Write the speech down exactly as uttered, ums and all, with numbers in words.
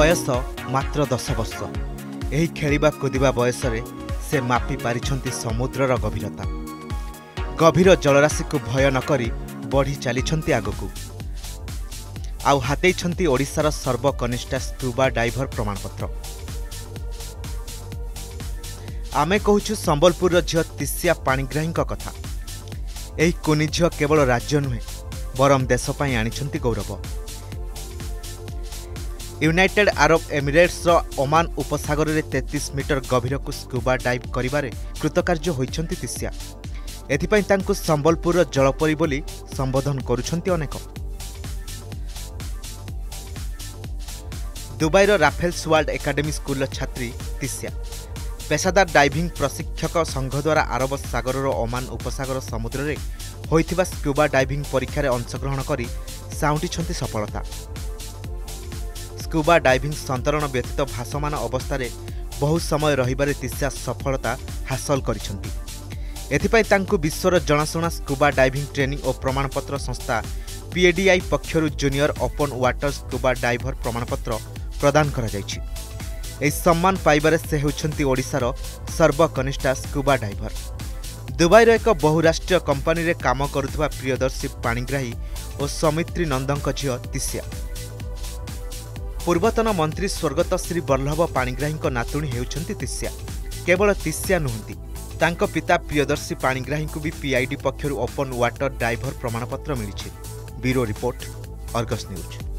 बयस मात्र दस वर्ष। एही खेलिबा कुदिबा बयसरे से मापी पारिछंती समुद्रर गभीरता। गभीर जलराशि को भय नकरी बढ़ी चलीछंती आगकू। आउ हातेइछंती ओडिशार सर्वकनिष्ठ स्कूबा डाइभर प्रमाणपत्र। आमे कहूछु संबलपुर झील तिसिया पाणिग्राही कथा। एही कुनी झील केवल राज्य नुहे बरम देश पई आनिछंती गौरव। यूनाइटेड अरब एमिरेट्स रो ओमान उपसागर रे तैंतीस मीटर गभीर को स्कूबा डाइव करिबारे कृतकार्य होइछंती तिसिया। एथिपई तांकु संबलपुर जलपरी बोली संबोधन करुछंती अनेक। दुबईर राफेल्स वर्ल्ड एकेडमी स्कूल छात्री तिसिया पेशादार डाइविंग प्रशिक्षक संघ द्वारा अरब सागर ओमान उपसागर समुद्र रे होइथिबा स्कूबा डाइविंग परीक्षा रे अंशग्रहण करी साउंटिछंती सफलता। स्कूबा डाइविंग संतरण व्यतीत भासमान अवस्था बहु समय रहिबारे तिसिया सफलता हासिल करिछंती। एथिपई तांकु विश्वर जनाशुना स्कूबा डाइविंग ट्रेनिंग और प्रमाणपत्र संस्था पीएडीआई पक्षरु junior open water scuba diver प्रमाणपत्र प्रदान करा जायछि। एही सम्मान पाइबारे से हेउछंती ओडिशार सर्वकनिष्ठ स्कूबा डाइभर। दुबईर एक बहुराष्ट्रीय कंपनी रे काम करुथबा प्रियदर्शी पाणिग्राही और सौमित्री नंदनक झियो तिसिया। पूर्वतन मंत्री स्वर्गत श्री वल्लभ पाणिग्राही नातुणी हेउछंती तिसिया। केवल तिसिया नुहंती, तांको पिता प्रियदर्शी पाणिग्राही को भी पीआईडी पक्षरु ओपन वाटर डाइभर प्रमाणपत्र मिलिछि। Bureau report, Argus news.